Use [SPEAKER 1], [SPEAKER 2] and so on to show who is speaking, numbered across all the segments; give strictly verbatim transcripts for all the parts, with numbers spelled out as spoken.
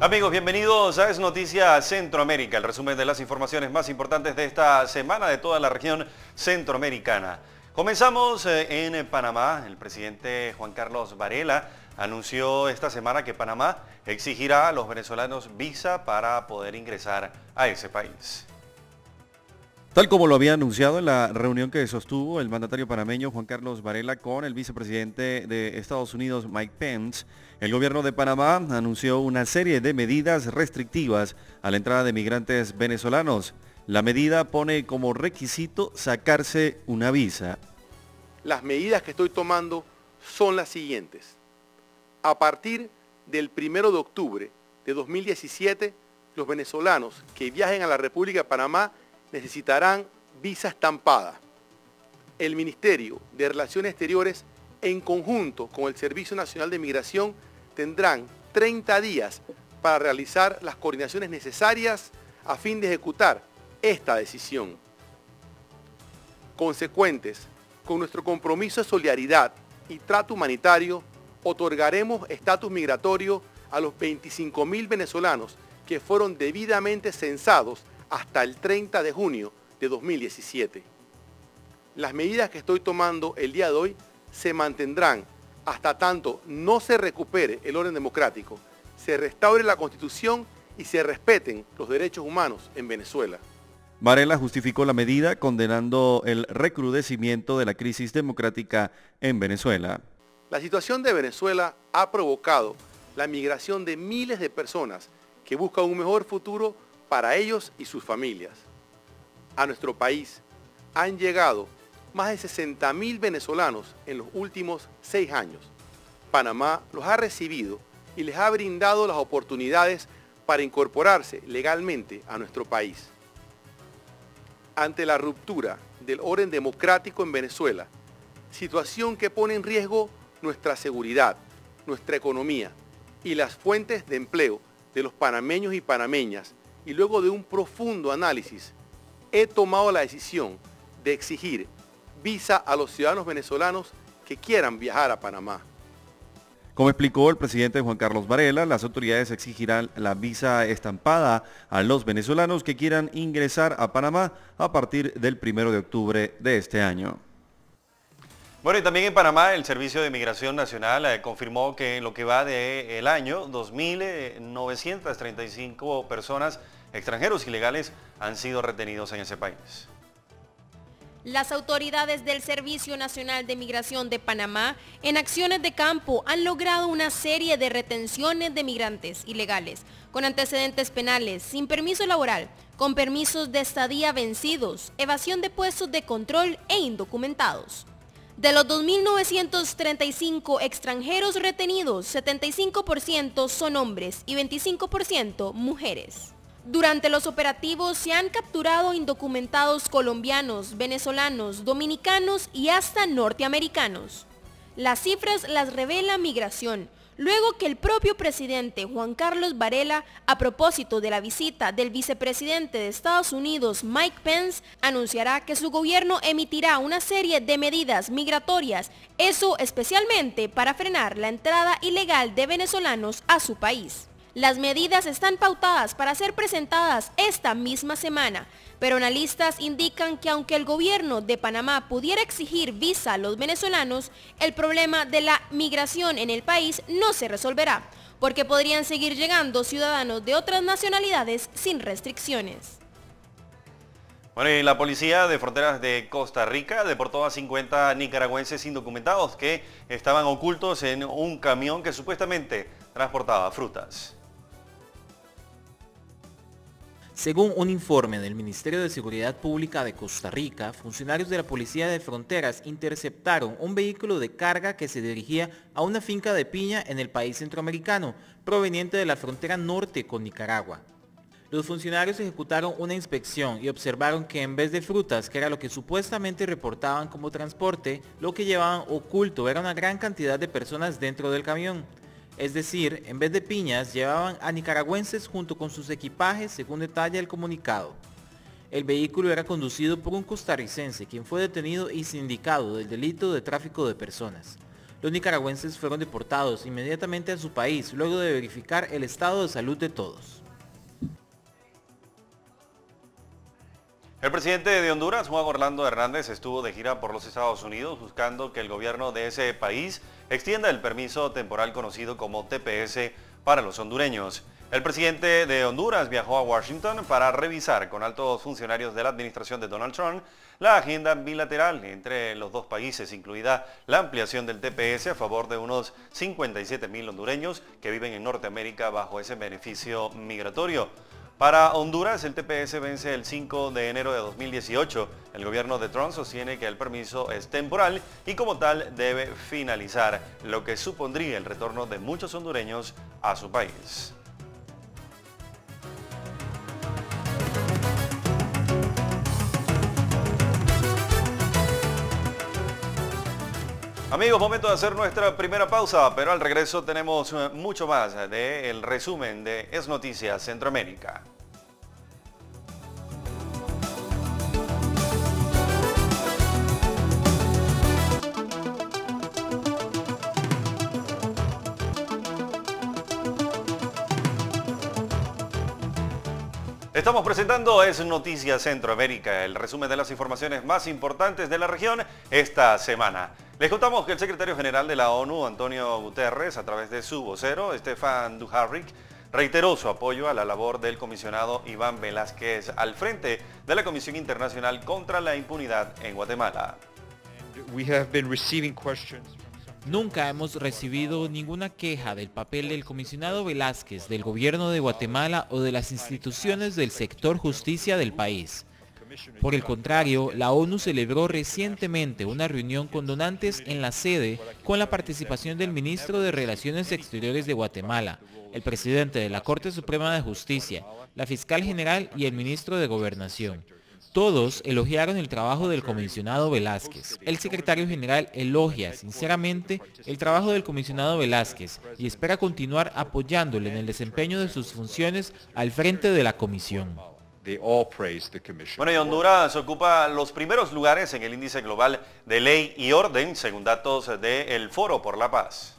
[SPEAKER 1] Amigos, bienvenidos a Es Noticia Centroamérica, el resumen de las informaciones más importantes de esta semana de toda la región centroamericana. Comenzamos en Panamá. El presidente Juan Carlos Varela anunció esta semana que Panamá exigirá a los venezolanos visa para poder ingresar a ese país. Tal como lo había anunciado en la reunión que sostuvo el mandatario panameño Juan Carlos Varela con el vicepresidente de Estados Unidos Mike Pence, el gobierno de Panamá anunció una serie de medidas restrictivas a la entrada de migrantes venezolanos. La medida pone como requisito sacarse una visa.
[SPEAKER 2] Las medidas que estoy tomando son las siguientes. A partir del primero de octubre de dos mil diecisiete, los venezolanos que viajen a la República de Panamá necesitarán visa estampada. El Ministerio de Relaciones Exteriores, en conjunto con el Servicio Nacional de Migración, tendrán treinta días para realizar las coordinaciones necesarias a fin de ejecutar esta decisión. Consecuentes con nuestro compromiso de solidaridad y trato humanitario, otorgaremos estatus migratorio a los veinticinco mil venezolanos que fueron debidamente censados hasta el treinta de junio de dos mil diecisiete. Las medidas que estoy tomando el día de hoy se mantendrán hasta tanto no se recupere el orden democrático, se restaure la Constitución y se respeten los derechos humanos en Venezuela.
[SPEAKER 1] Varela justificó la medida condenando el recrudecimiento de la crisis democrática en Venezuela.
[SPEAKER 2] La situación de Venezuela ha provocado la migración de miles de personas que buscan un mejor futuro para ellos y sus familias. A nuestro país han llegado más de sesenta mil venezolanos en los últimos seis años. Panamá los ha recibido y les ha brindado las oportunidades para incorporarse legalmente a nuestro país. Ante la ruptura del orden democrático en Venezuela, situación que pone en riesgo nuestra seguridad, nuestra economía y las fuentes de empleo de los panameños y panameñas, y luego de un profundo análisis, he tomado la decisión de exigir visa a los ciudadanos venezolanos que quieran viajar a Panamá.
[SPEAKER 1] Como explicó el presidente Juan Carlos Varela, las autoridades exigirán la visa estampada a los venezolanos que quieran ingresar a Panamá a partir del primero de octubre de este año. Bueno, y también en Panamá el Servicio de Migración Nacional eh, confirmó que en lo que va del año, dos mil novecientas treinta y cinco personas extranjeros ilegales han sido retenidos en ese país.
[SPEAKER 3] Las autoridades del Servicio Nacional de Migración de Panamá, en acciones de campo, han logrado una serie de retenciones de migrantes ilegales, con antecedentes penales, sin permiso laboral, con permisos de estadía vencidos, evasión de puestos de control e indocumentados. De los dos mil novecientos treinta y cinco extranjeros retenidos, setenta y cinco por ciento son hombres y veinticinco por ciento mujeres. Durante los operativos se han capturado indocumentados colombianos, venezolanos, dominicanos y hasta norteamericanos. Las cifras las revela Migración, luego que el propio presidente Juan Carlos Varela, a propósito de la visita del vicepresidente de Estados Unidos Mike Pence, anunciará que su gobierno emitirá una serie de medidas migratorias, eso especialmente para frenar la entrada ilegal de venezolanos a su país. Las medidas están pautadas para ser presentadas esta misma semana, pero analistas indican que aunque el gobierno de Panamá pudiera exigir visa a los venezolanos, el problema de la migración en el país no se resolverá, porque podrían seguir llegando ciudadanos de otras nacionalidades sin restricciones.
[SPEAKER 1] Bueno, y la Policía de Fronteras de Costa Rica deportó a cincuenta nicaragüenses indocumentados que estaban ocultos en un camión que supuestamente transportaba frutas.
[SPEAKER 4] Según un informe del Ministerio de Seguridad Pública de Costa Rica, funcionarios de la Policía de Fronteras interceptaron un vehículo de carga que se dirigía a una finca de piña en el país centroamericano, proveniente de la frontera norte con Nicaragua. Los funcionarios ejecutaron una inspección y observaron que en vez de frutas, que era lo que supuestamente reportaban como transporte, lo que llevaban oculto era una gran cantidad de personas dentro del camión. Es decir, en vez de piñas, llevaban a nicaragüenses junto con sus equipajes, según detalla el comunicado. El vehículo era conducido por un costarricense, quien fue detenido y sindicado del delito de tráfico de personas. Los nicaragüenses fueron deportados inmediatamente a su país luego de verificar el estado de salud de todos.
[SPEAKER 1] El presidente de Honduras, Juan Orlando Hernández, estuvo de gira por los Estados Unidos buscando que el gobierno de ese país extienda el permiso temporal conocido como T P S para los hondureños. El presidente de Honduras viajó a Washington para revisar con altos funcionarios de la administración de Donald Trump la agenda bilateral entre los dos países, incluida la ampliación del T P S a favor de unos cincuenta y siete mil hondureños que viven en Norteamérica bajo ese beneficio migratorio. Para Honduras, el T P S vence el cinco de enero de dos mil dieciocho. El gobierno de Trump sostiene que el permiso es temporal y como tal debe finalizar, lo que supondría el retorno de muchos hondureños a su país. Amigos, momento de hacer nuestra primera pausa, pero al regreso tenemos mucho más del resumen de Es Noticias Centroamérica. Estamos presentando Es Noticias Centroamérica, el resumen de las informaciones más importantes de la región esta semana. Les contamos que el secretario general de la ONU, Antonio Guterres, a través de su vocero, Stefan Dujarric, reiteró su apoyo a la labor del comisionado Iván Velázquez al frente de la Comisión Internacional contra la Impunidad en Guatemala.
[SPEAKER 4] Nunca hemos recibido ninguna queja del papel del comisionado Velázquez, del gobierno de Guatemala o de las instituciones del sector justicia del país. Por el contrario, la ONU celebró recientemente una reunión con donantes en la sede con la participación del ministro de Relaciones Exteriores de Guatemala, el presidente de la Corte Suprema de Justicia, la fiscal general y el ministro de Gobernación. Todos elogiaron el trabajo del comisionado Velázquez. El secretario general elogia sinceramente el trabajo del comisionado Velázquez y espera continuar apoyándole en el desempeño de sus funciones al frente de la comisión.
[SPEAKER 1] Bueno, y Honduras ocupa los primeros lugares en el índice global de ley y orden, según datos del Foro por la Paz.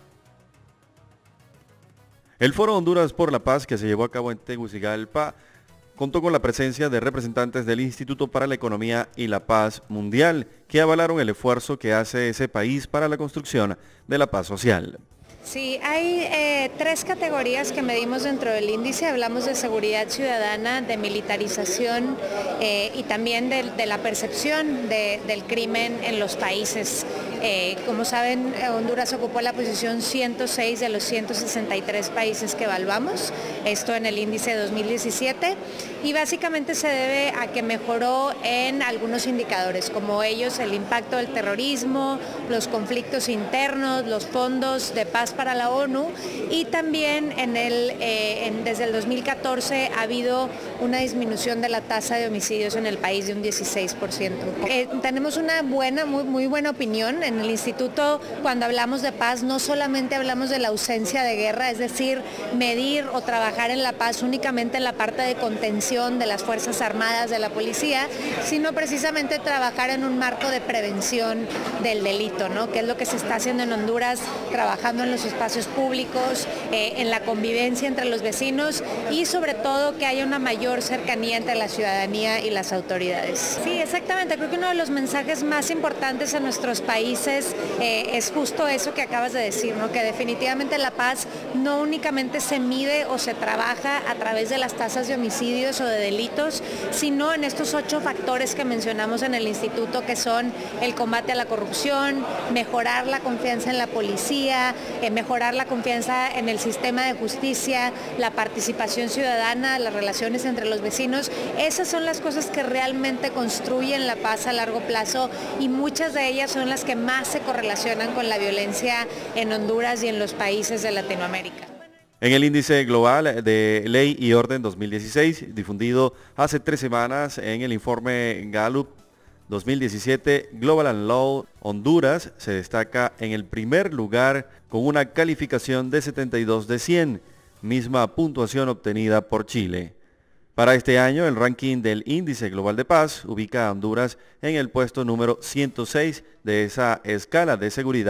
[SPEAKER 1] El Foro Honduras por la Paz, que se llevó a cabo en Tegucigalpa, contó con la presencia de representantes del Instituto para la Economía y la Paz Mundial, que avalaron el esfuerzo que hace ese país para la construcción de la paz social.
[SPEAKER 5] Sí, hay eh, tres categorías que medimos dentro del índice. Hablamos de seguridad ciudadana, de militarización eh, y también de, de la percepción de, del crimen en los países. Eh, como saben, Honduras ocupó la posición ciento seis de los ciento sesenta y tres países que evaluamos, esto en el índice dos mil diecisiete, y básicamente se debe a que mejoró en algunos indicadores, como ellos el impacto del terrorismo, los conflictos internos, los fondos de paz para la ONU, y también en el, eh, en, desde el dos mil catorce ha habido una disminución de la tasa de homicidios en el país de un dieciséis por ciento. Eh, tenemos una buena, muy, muy buena opinión en el instituto. Cuando hablamos de paz no solamente hablamos de la ausencia de guerra, es decir, medir o trabajar en la paz únicamente en la parte de contención de las Fuerzas Armadas, de la policía, sino precisamente trabajar en un marco de prevención del delito, ¿no? Que es lo que se está haciendo en Honduras, trabajando en los espacios públicos, eh, en la convivencia entre los vecinos y sobre todo que haya una mayor cercanía entre la ciudadanía y las autoridades. Sí, exactamente, creo que uno de los mensajes más importantes en nuestros países eh, es justo eso que acabas de decir, ¿no? Que definitivamente la paz no únicamente se mide o se trabaja a través de las tasas de homicidios o de delitos, sino en estos ocho factores que mencionamos en el instituto, que son el combate a la corrupción, mejorar la confianza en la policía, eh, mejorar la confianza en el sistema de justicia, la participación ciudadana, las relaciones entre los vecinos. Esas son las cosas que realmente construyen la paz a largo plazo y muchas de ellas son las que más se correlacionan con la violencia en Honduras y en los países de Latinoamérica.
[SPEAKER 1] En el índice global de ley y orden dos mil dieciséis, difundido hace tres semanas en el informe Gallup dos mil diecisiete, Global and Law, Honduras se destaca en el primer lugar con una calificación de setenta y dos de cien, misma puntuación obtenida por Chile. Para este año, el ranking del Índice Global de Paz ubica a Honduras en el puesto número ciento seis de esa escala de seguridad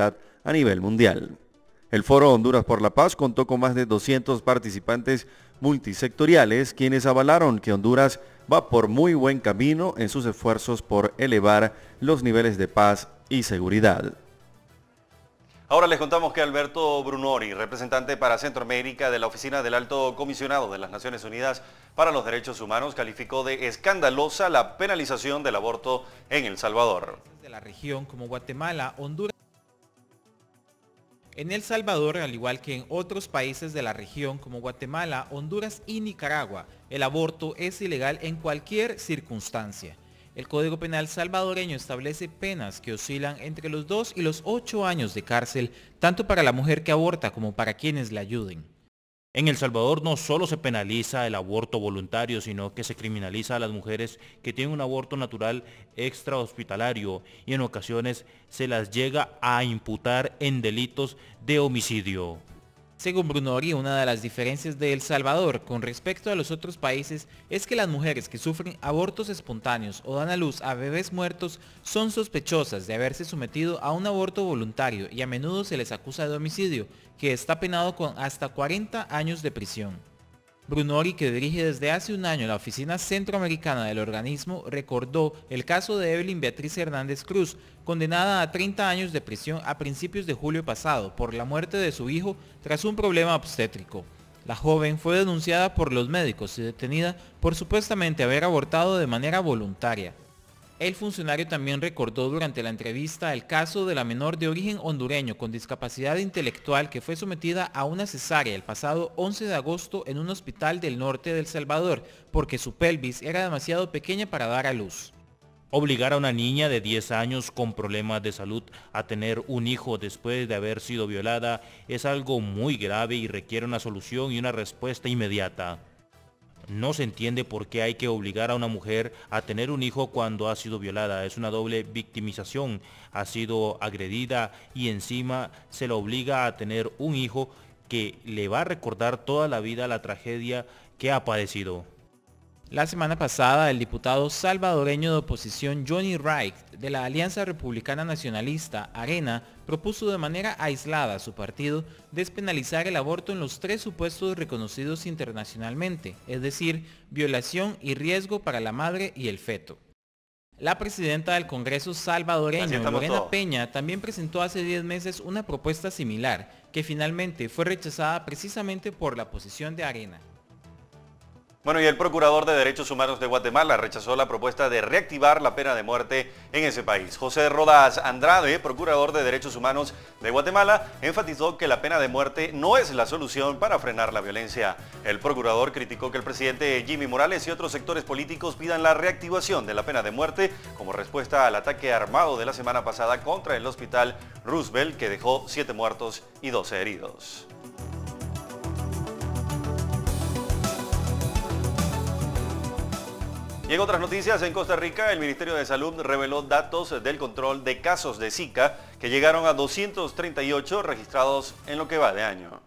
[SPEAKER 1] a nivel mundial. El Foro Honduras por la Paz contó con más de doscientos participantes multisectoriales, quienes avalaron que Honduras va por muy buen camino en sus esfuerzos por elevar los niveles de paz y seguridad. Ahora les contamos que Alberto Brunori, representante para Centroamérica de la Oficina del Alto Comisionado de las Naciones Unidas para los Derechos Humanos, calificó de escandalosa la penalización del aborto en El Salvador.
[SPEAKER 4] De la región como Guatemala, Honduras. En El Salvador, al igual que en otros países de la región como Guatemala, Honduras y Nicaragua, el aborto es ilegal en cualquier circunstancia. El Código Penal salvadoreño establece penas que oscilan entre los dos y los ocho años de cárcel, tanto para la mujer que aborta como para quienes la ayuden.
[SPEAKER 6] En El Salvador no solo se penaliza el aborto voluntario, sino que se criminaliza a las mujeres que tienen un aborto natural extrahospitalario y en ocasiones se las llega a imputar en delitos de homicidio.
[SPEAKER 4] Según Brunori, una de las diferencias de El Salvador con respecto a los otros países es que las mujeres que sufren abortos espontáneos o dan a luz a bebés muertos son sospechosas de haberse sometido a un aborto voluntario y a menudo se les acusa de homicidio, que está penado con hasta cuarenta años de prisión. Brunori, que dirige desde hace un año la oficina centroamericana del organismo, recordó el caso de Evelyn Beatriz Hernández Cruz, condenada a treinta años de prisión a principios de julio pasado por la muerte de su hijo tras un problema obstétrico. La joven fue denunciada por los médicos y detenida por supuestamente haber abortado de manera voluntaria. El funcionario también recordó durante la entrevista el caso de la menor de origen hondureño con discapacidad intelectual que fue sometida a una cesárea el pasado once de agosto en un hospital del norte de El Salvador porque su pelvis era demasiado pequeña para dar a luz.
[SPEAKER 6] Obligar a una niña de diez años con problemas de salud a tener un hijo después de haber sido violada es algo muy grave y requiere una solución y una respuesta inmediata. No se entiende por qué hay que obligar a una mujer a tener un hijo cuando ha sido violada. Es una doble victimización. Ha sido agredida y encima se la obliga a tener un hijo que le va a recordar toda la vida la tragedia que ha padecido.
[SPEAKER 4] La semana pasada, el diputado salvadoreño de oposición Johnny Wright, de la Alianza Republicana Nacionalista, ARENA, propuso de manera aislada a su partido despenalizar el aborto en los tres supuestos reconocidos internacionalmente, es decir, violación y riesgo para la madre y el feto. La presidenta del Congreso salvadoreño, Lorena todos. Peña, también presentó hace diez meses una propuesta similar, que finalmente fue rechazada precisamente por la posición de ARENA.
[SPEAKER 1] Bueno, y el Procurador de Derechos Humanos de Guatemala rechazó la propuesta de reactivar la pena de muerte en ese país. José Rodas Andrade, Procurador de Derechos Humanos de Guatemala, enfatizó que la pena de muerte no es la solución para frenar la violencia. El Procurador criticó que el presidente Jimmy Morales y otros sectores políticos pidan la reactivación de la pena de muerte como respuesta al ataque armado de la semana pasada contra el Hospital Roosevelt, que dejó siete muertos y doce heridos. Y en otras noticias, en Costa Rica, el Ministerio de Salud reveló datos del control de casos de Zika que llegaron a doscientos treinta y ocho registrados en lo que va de año.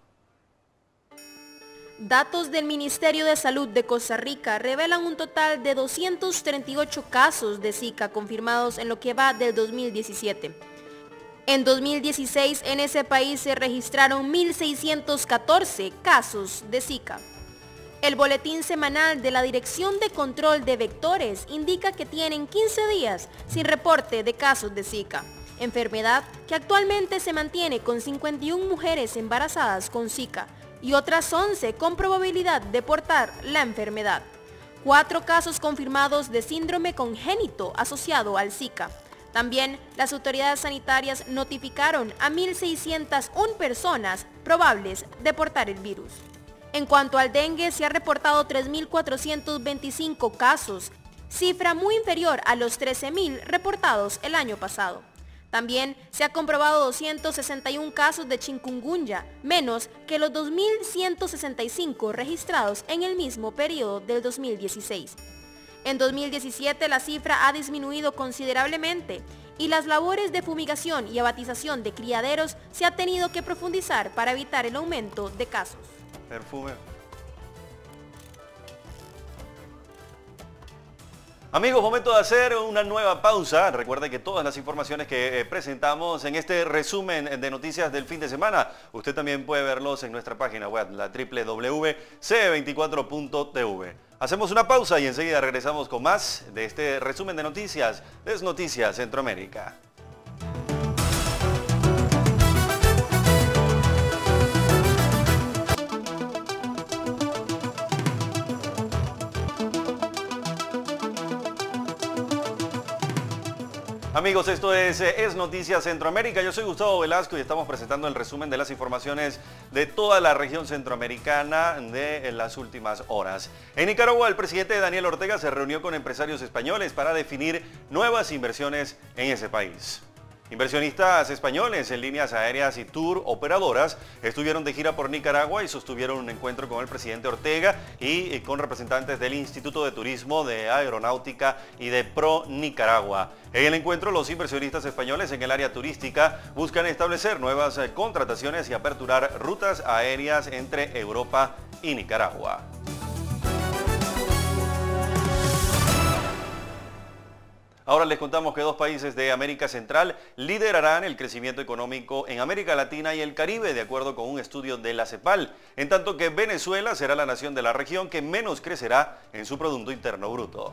[SPEAKER 3] Datos del Ministerio de Salud de Costa Rica revelan un total de doscientos treinta y ocho casos de Zika confirmados en lo que va del dos mil diecisiete. En dos mil dieciséis, en ese país se registraron mil seiscientos catorce casos de Zika. El boletín semanal de la Dirección de Control de Vectores indica que tienen quince días sin reporte de casos de Zika, enfermedad que actualmente se mantiene con cincuenta y una mujeres embarazadas con Zika y otras once con probabilidad de portar la enfermedad. Cuatro casos confirmados de síndrome congénito asociado al Zika. También las autoridades sanitarias notificaron a mil seiscientas una personas probables de portar el virus. En cuanto al dengue, se ha reportado tres mil cuatrocientos veinticinco casos, cifra muy inferior a los trece mil reportados el año pasado. También se ha comprobado doscientos sesenta y uno casos de chikungunya, menos que los dos mil ciento sesenta y cinco registrados en el mismo periodo del dos mil dieciséis. En dos mil diecisiete la cifra ha disminuido considerablemente y las labores de fumigación y abatización de criaderos se ha tenido que profundizar para evitar el aumento de casos.
[SPEAKER 1] Perfume. Amigos, momento de hacer una nueva pausa. Recuerde que todas las informaciones que presentamos en este resumen de noticias del fin de semana, usted también puede verlos en nuestra página web, la doble u doble u doble u punto c veinticuatro punto t v. Hacemos una pausa y enseguida regresamos con más de este resumen de noticias de Noticias Centroamérica. Amigos, esto es, es Noticias Centroamérica. Yo soy Gustavo Velasco y estamos presentando el resumen de las informaciones de toda la región centroamericana de las últimas horas. En Nicaragua, el presidente Daniel Ortega se reunió con empresarios españoles para definir nuevas inversiones en ese país. Inversionistas españoles en líneas aéreas y tour operadoras estuvieron de gira por Nicaragua y sostuvieron un encuentro con el presidente Ortega y con representantes del Instituto de Turismo, de Aeronáutica y de Pro Nicaragua. En el encuentro, los inversionistas españoles en el área turística buscan establecer nuevas contrataciones y aperturar rutas aéreas entre Europa y Nicaragua. Ahora les contamos que dos países de América Central liderarán el crecimiento económico en América Latina y el Caribe, de acuerdo con un estudio de la CEPAL, en tanto que Venezuela será la nación de la región que menos crecerá en su Producto Interno Bruto.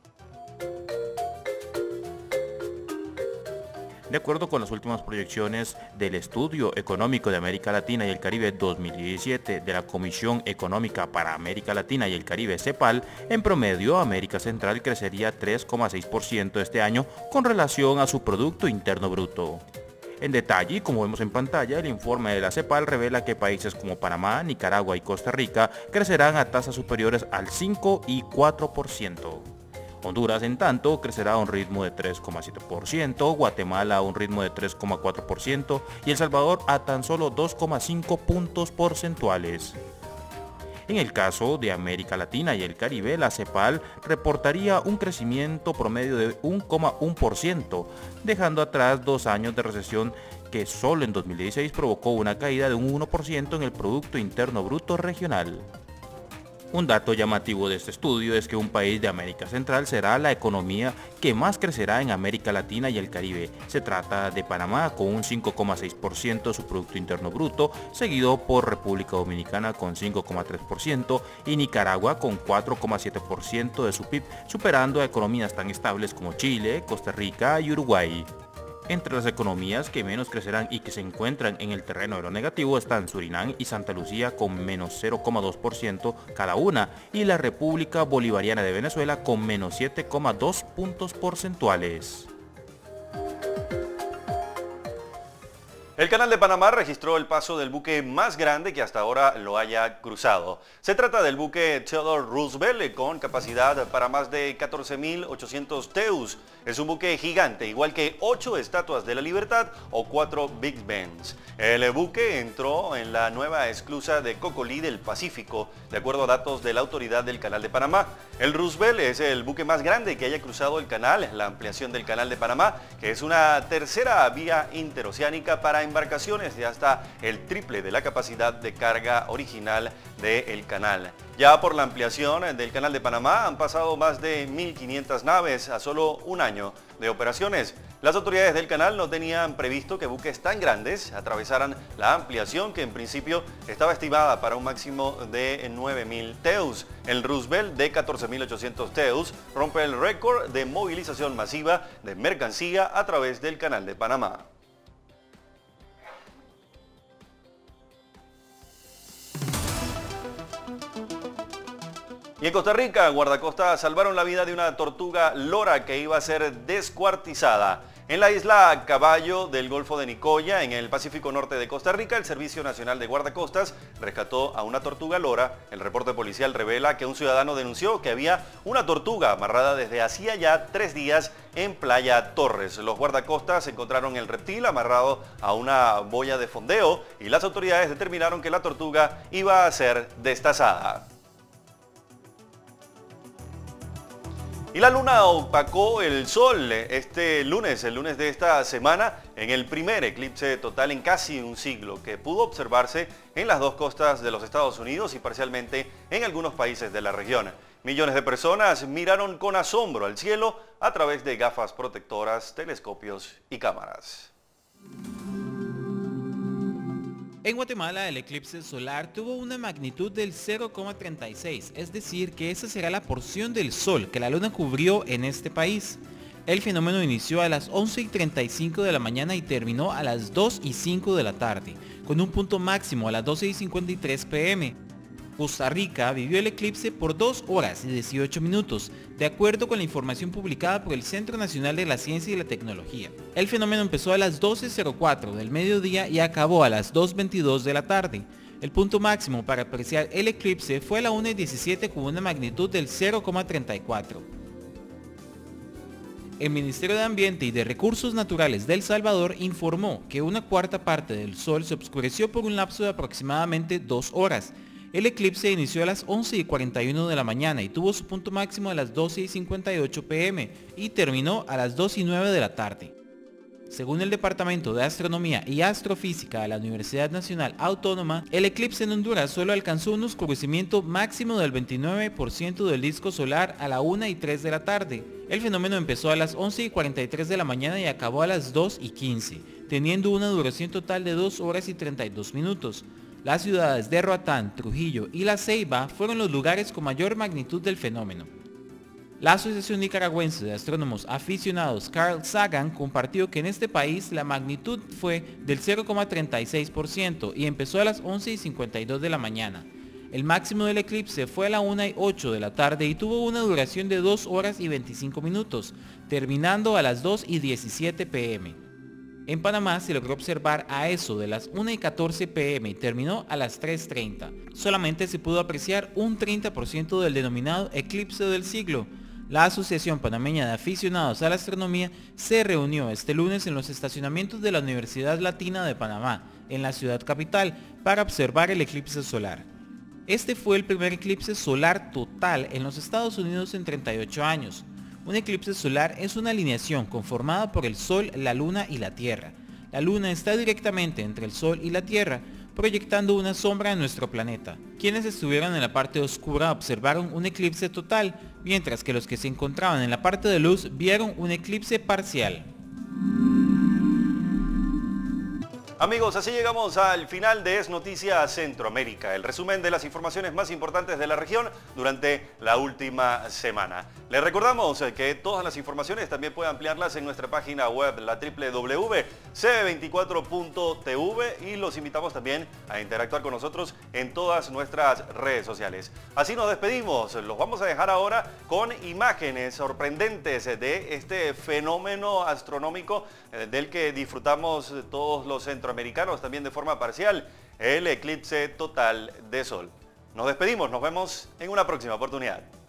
[SPEAKER 6] De acuerdo con las últimas proyecciones del Estudio Económico de América Latina y el Caribe dos mil diecisiete de la Comisión Económica para América Latina y el Caribe CEPAL, en promedio América Central crecería tres coma seis por ciento este año con relación a su Producto Interno Bruto. En detalle, como vemos en pantalla, el informe de la CEPAL revela que países como Panamá, Nicaragua y Costa Rica crecerán a tasas superiores al cinco y cuatro por ciento. Honduras, en tanto, crecerá a un ritmo de tres coma siete por ciento, Guatemala a un ritmo de tres coma cuatro por ciento y El Salvador a tan solo dos coma cinco puntos porcentuales. En el caso de América Latina y el Caribe, la CEPAL reportaría un crecimiento promedio de uno coma uno por ciento, dejando atrás dos años de recesión que solo en dos mil dieciséis provocó una caída de un uno por ciento en el Producto Interno Bruto regional. Un dato llamativo de este estudio es que un país de América Central será la economía que más crecerá en América Latina y el Caribe. Se trata de Panamá con un cinco coma seis por ciento de su Producto Interno Bruto, seguido por República Dominicana con cinco coma tres por ciento y Nicaragua con cuatro coma siete por ciento de su P I B, superando a economías tan estables como Chile, Costa Rica y Uruguay. Entre las economías que menos crecerán y que se encuentran en el terreno de lo negativo están Surinam y Santa Lucía con menos cero coma dos por ciento cada una y la República Bolivariana de Venezuela con menos siete coma dos puntos porcentuales.
[SPEAKER 1] El Canal de Panamá registró el paso del buque más grande que hasta ahora lo haya cruzado. Se trata del buque Theodore Roosevelt con capacidad para más de catorce mil ochocientos teus. Es un buque gigante, igual que ocho estatuas de la Libertad o cuatro Big Bens. El buque entró en la nueva esclusa de Cocolí del Pacífico, de acuerdo a datos de la Autoridad del Canal de Panamá. El Roosevelt es el buque más grande que haya cruzado el canal, la ampliación del Canal de Panamá, que es una tercera vía interoceánica para embarcaciones de hasta el triple de la capacidad de carga original del canal. Ya por la ampliación del Canal de Panamá han pasado más de mil quinientas naves a solo un año de operaciones. Las autoridades del canal no tenían previsto que buques tan grandes atravesaran la ampliación que en principio estaba estimada para un máximo de nueve mil teus. El Roosevelt de catorce mil ochocientos teus rompe el récord de movilización masiva de mercancía a través del Canal de Panamá. Y en Costa Rica, guardacostas salvaron la vida de una tortuga lora que iba a ser descuartizada. En la isla Caballo del Golfo de Nicoya, en el Pacífico Norte de Costa Rica, el Servicio Nacional de Guardacostas rescató a una tortuga lora. El reporte policial revela que un ciudadano denunció que había una tortuga amarrada desde hacía ya tres días en Playa Torres. Los guardacostas encontraron el reptil amarrado a una boya de fondeo y las autoridades determinaron que la tortuga iba a ser destazada. Y la luna opacó el sol este lunes, el lunes de esta semana, en el primer eclipse total en casi un siglo que pudo observarse en las dos costas de los Estados Unidos y parcialmente en algunos países de la región. Millones de personas miraron con asombro al cielo a través de gafas protectoras, telescopios y cámaras.
[SPEAKER 4] En Guatemala, el eclipse solar tuvo una magnitud del cero coma treinta y seis, es decir, que esa será la porción del sol que la luna cubrió en este país. El fenómeno inició a las once y treinta y cinco de la mañana y terminó a las dos y cinco de la tarde, con un punto máximo a las doce y cincuenta y tres pm. Costa Rica vivió el eclipse por dos horas y dieciocho minutos, de acuerdo con la información publicada por el Centro Nacional de la Ciencia y la Tecnología. El fenómeno empezó a las doce cero cuatro del mediodía y acabó a las dos veintidós de la tarde. El punto máximo para apreciar el eclipse fue a la una y diecisiete con una magnitud del cero coma treinta y cuatro. El Ministerio de Ambiente y de Recursos Naturales de El Salvador informó que una cuarta parte del sol se oscureció por un lapso de aproximadamente dos horas. El eclipse inició a las once y cuarenta y uno de la mañana y tuvo su punto máximo a las doce y cincuenta y ocho pm y terminó a las dos y nueve de la tarde. Según el Departamento de Astronomía y Astrofísica de la Universidad Nacional Autónoma, el eclipse en Honduras solo alcanzó un oscurecimiento máximo del veintinueve por ciento del disco solar a la una y tres de la tarde. El fenómeno empezó a las once y cuarenta y tres de la mañana y acabó a las dos y quince, teniendo una duración total de dos horas y treinta y dos minutos. Las ciudades de Roatán, Trujillo y La Ceiba fueron los lugares con mayor magnitud del fenómeno. La Asociación Nicaragüense de Astrónomos Aficionados Carl Sagan compartió que en este país la magnitud fue del cero coma treinta y seis por ciento y empezó a las once y cincuenta y dos de la mañana. El máximo del eclipse fue a la una y ocho de la tarde y tuvo una duración de dos horas y veinticinco minutos, terminando a las dos y diecisiete pm. En Panamá se logró observar a eso de las una y catorce pm y terminó a las tres treinta. Solamente se pudo apreciar un treinta por ciento del denominado eclipse del siglo. La Asociación Panameña de Aficionados a la Astronomía se reunió este lunes en los estacionamientos de la Universidad Latina de Panamá, en la ciudad capital, para observar el eclipse solar. Este fue el primer eclipse solar total en los Estados Unidos en treinta y ocho años. Un eclipse solar es una alineación conformada por el Sol, la Luna y la Tierra. La Luna está directamente entre el Sol y la Tierra, proyectando una sombra en nuestro planeta. Quienes estuvieron en la parte oscura observaron un eclipse total, mientras que los que se encontraban en la parte de luz vieron un eclipse parcial.
[SPEAKER 1] Amigos, así llegamos al final de Es Noticia Centroamérica, el resumen de las informaciones más importantes de la región durante la última semana. Les recordamos que todas las informaciones también pueden ampliarlas en nuestra página web, la doble u doble u doble u punto c b veinticuatro punto t v, y los invitamos también a interactuar con nosotros en todas nuestras redes sociales. Así nos despedimos, los vamos a dejar ahora con imágenes sorprendentes de este fenómeno astronómico del que disfrutamos todos los centroamericanos también de forma parcial, el eclipse total de sol. Nos despedimos, nos vemos en una próxima oportunidad.